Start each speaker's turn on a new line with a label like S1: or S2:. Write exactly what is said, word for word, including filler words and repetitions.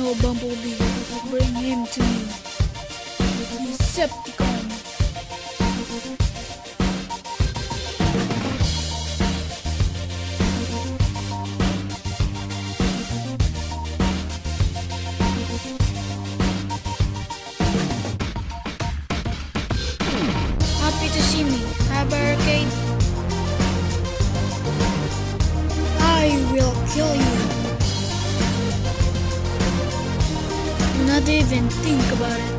S1: know Bumblebee. Bring him to me. Decepticon. Happy to see me, huh, Barricade? I will kill you. Do not even think about it.